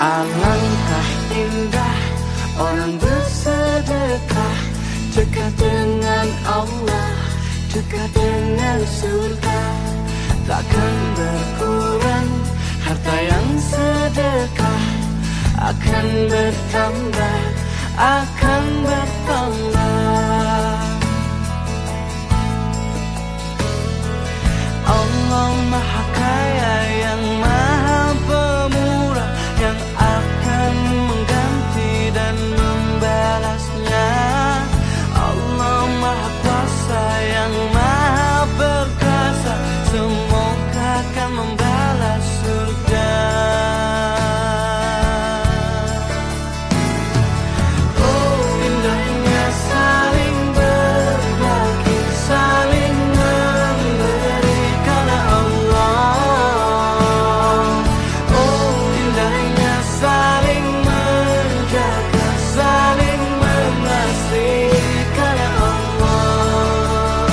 Alangkah indah orang bersedekah, dekat dengan Allah, dekat dengan surga. Takkan berkurang harta yang sedekah, akan bertambah, akan bertambah. Allah Maha Kaya yang Maha Pemurah, yang akan mengganti dan membalasnya. Allah Maha Kuasa yang Maha Perkasa, semoga akan membalas surga. Oh, indahnya saling berbagi, saling memberi karena Allah. Oh, indahnya saling menjaga, saling mengasihi karena Allah.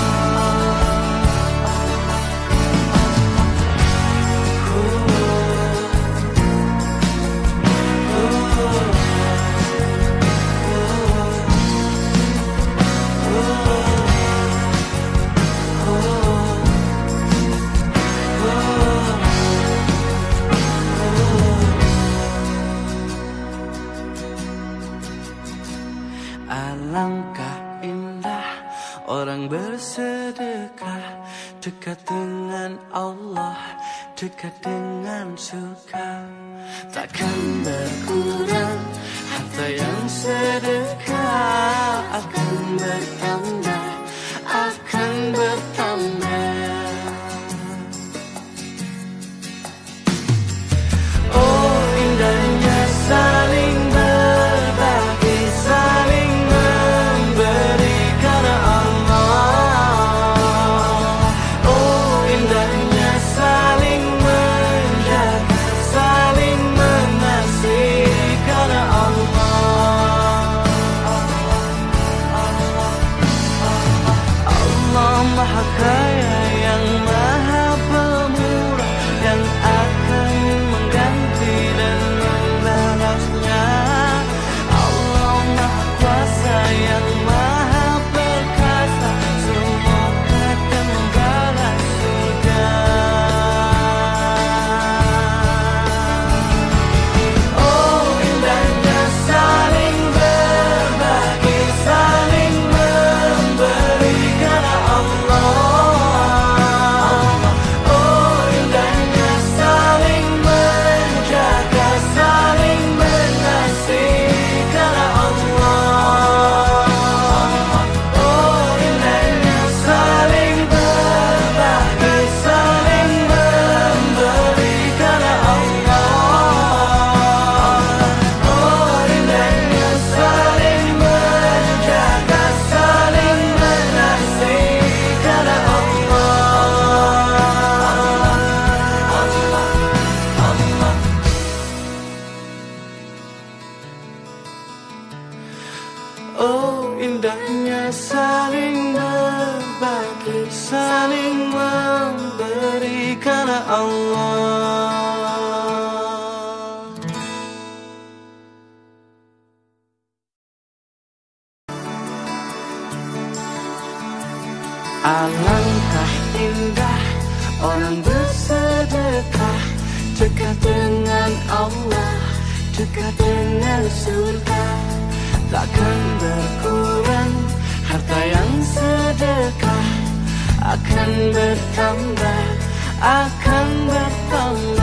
Alangkah indah orang bersedekah, dekat dengan Allah, dekat dengan surga. Takkan berkurang harta yang sedekah, akan bertambah, akan bertambah. Oh, indahnya saling berbagi, saling memberi karena Allah. Oh, indahnya saling menjaga, saling mengasihi karena Allah. Allah Maha Kaya yang Maha Pemurah, yang akan mengganti dan membalasnya. Allah Maha Kuasa yang Maha Perkasa, semoga akan membalas surga. Oh, indahnya saling berbagi, saling memberi karena Allah. Oh, indahnya saling menjaga, saling mengasihi karena Allah. Oh, indahnya saling berbagi, saling memberi karena Allah. Oh, indahnya saling menjaga, saling mengasihi karena Allah. Oh, indahnya saling berbagi, saling memberi karena Allah. Alangkah indah orang bersedekah, dekat dengan Allah, dekat dengan surga. Takkan berkurang harta yang sedekah, akan bertambah, akan bertambah.